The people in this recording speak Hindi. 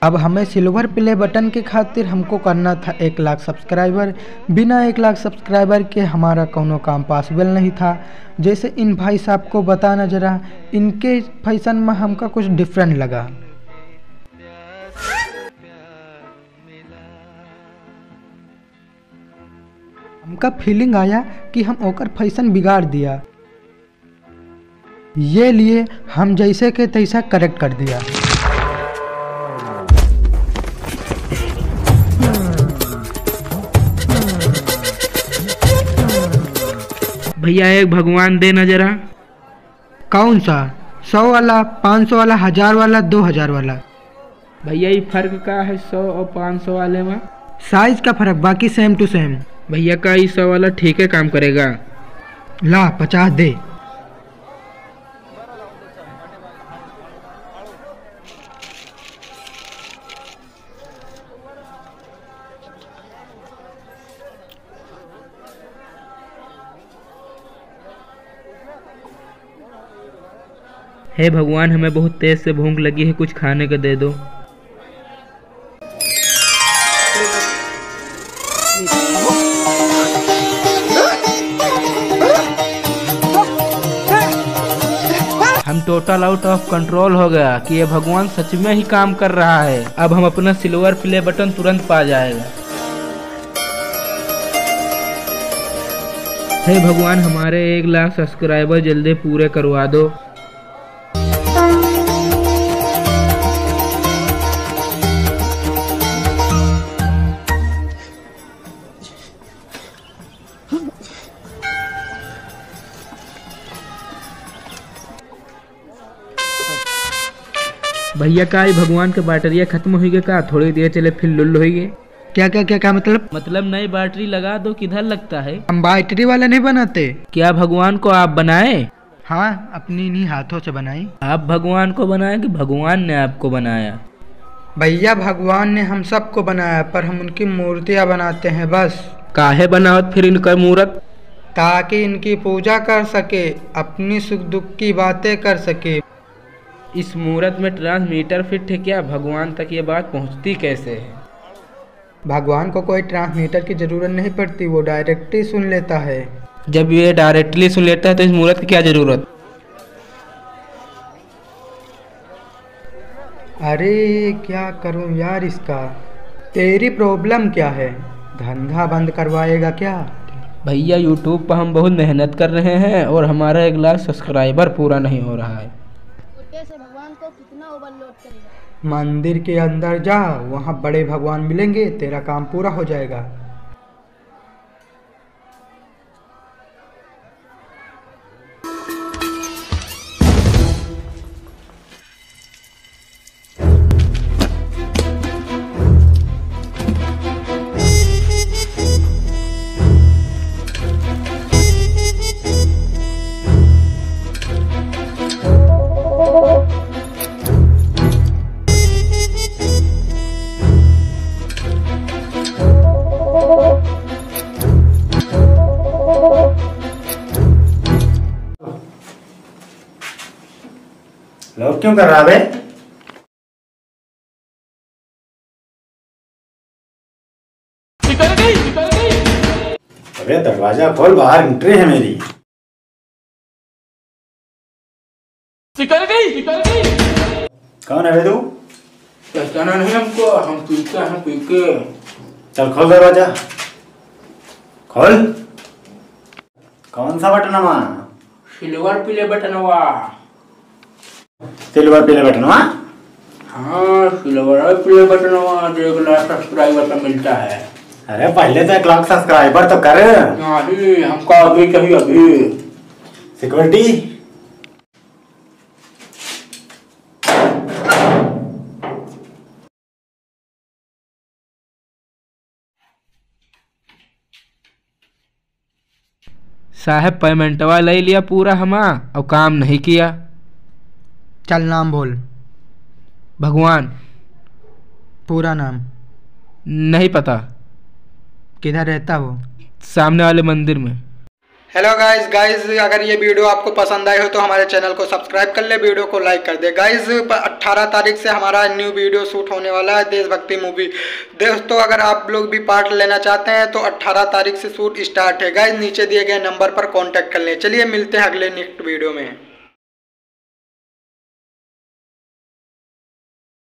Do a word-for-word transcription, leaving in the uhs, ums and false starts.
अब हमें सिल्वर प्ले बटन के खातिर हमको करना था एक लाख सब्सक्राइबर। बिना एक लाख सब्सक्राइबर के हमारा कोनो काम पॉसिबल नहीं था। जैसे इन भाई साहब को बताना जरा, इनके फैशन में हमका कुछ डिफरेंट लगा। हमका फीलिंग आया कि हम ओकर फैशन बिगाड़ दिया, ये लिए हम जैसे के तैसा करेक्ट कर दिया। भैया एक भगवान दे ना जरा। कौन सा? सौ वाला, पाँच सौ वाला, हजार वाला, दो हजार वाला? भैया ये फर्क का है सौ और पाँच सौ वाले में? साइज का फर्क, बाकी सेम टू सेम। भैया का ये सौ वाला ठीक है काम करेगा? ला पचास दे। हे भगवान, हमें बहुत तेज से भूख लगी है, कुछ खाने को दे दो। हम टोटल आउट ऑफ कंट्रोल हो गया कि ये भगवान सच में ही काम कर रहा है। अब हम अपना सिल्वर प्ले बटन तुरंत पा जाएगा। हे भगवान, हमारे एक लाख सब्सक्राइबर जल्दी पूरे करवा दो। भैया का ये भगवान के बैटरिया खत्म हो गए का? थोड़ी देर चले फिर लुल हो गए। क्या क्या क्या क्या मतलब? मतलब नई बैटरी लगा दो। किधर लगता है? हम बैटरी वाला नहीं बनाते। क्या भगवान को आप बनाए? हाँ, अपनी इन्हीं हाथों से बनाई। आप भगवान को बनाए कि भगवान ने आपको बनाया? भैया भगवान ने हम सबको बनाया, पर हम उनकी मूर्तियाँ बनाते हैं बस। काहे बनावत फिर इनका मूर्त? ताकि इनकी पूजा कर सके, अपनी सुख दुख की बातें कर सके। इस मूर्त में ट्रांसमीटर फिट है क्या? भगवान तक ये बात पहुंचती कैसे है? भगवान को कोई ट्रांसमीटर की जरूरत नहीं पड़ती, वो डायरेक्ट ही सुन लेता है। जब ये डायरेक्टली सुन लेता है तो इस मूर्त की क्या जरूरत? अरे क्या करूं यार इसका। तेरी प्रॉब्लम क्या है? धंधा बंद करवाएगा क्या? भैया यूट्यूब पर हम बहुत मेहनत कर रहे हैं और हमारा एक लाख सब्सक्राइबर पूरा नहीं हो रहा है। भगवान को कितना ओवरलोड करेगा? मंदिर के अंदर जा, वहाँ बड़े भगवान मिलेंगे, तेरा काम पूरा हो जाएगा। लोग क्यों कर रहा है? अबे दरवाजा खोल, बाहर एंट्री है मेरी। निकल गई, निकल गई। कौन है तू? पहचाना नहीं हमको? हम पीके हम पीके। चल खोल दरवाजा, खोल। कौन सा बटन है? सिल्वर प्ले बटन हुआ। सिल्वर प्ले बटन हुआ? हाँ, सिल्वर प्ले बटन हुआ जो एक लाख सब्सक्राइबर का मिलता है। अरे पहले तो एक लाख सब्सक्राइबर तो कर। नहीं, हमको अभी कहीं अभी। सिक्योरिटी साहब पेमेंटवा ले लिया पूरा हमा और काम नहीं किया। चल नाम बोल। भगवान। पूरा नाम? नहीं पता। किधर रहता वो? सामने वाले मंदिर में। हेलो गाइस गाइस अगर ये वीडियो आपको पसंद आई हो तो हमारे चैनल को सब्सक्राइब कर ले, वीडियो को लाइक कर दे। गाइस अट्ठारह तारीख से हमारा न्यू वीडियो शूट होने वाला है देशभक्ति मूवी। दोस्तों अगर आप लोग भी पार्ट लेना चाहते हैं तो अट्ठारह तारीख से शूट स्टार्ट है। गाइस नीचे दिए गए नंबर पर कॉन्टैक्ट कर लें। चलिए मिलते हैं अगले नेक्स्ट वीडियो में।